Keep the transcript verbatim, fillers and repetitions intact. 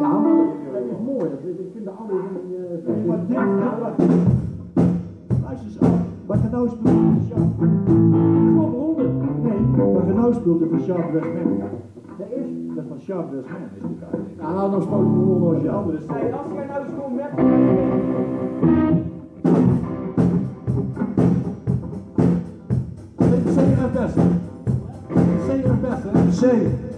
Ja, maar dat is mooi. Ik vind de andere van Maar dit, luister eens af. Wat je nou speelt in de Sjaap. Knop honderd. Nee, wat je nou speelt in de Sjaap Westman. Dat is? Dat is van Sjaap Westman, is dit eigenlijk. Ja, nou dan speel ik gewoon als Die je andere is Hey, als jij nou eens gewoon weg. zeven best. zeven best, hè? C.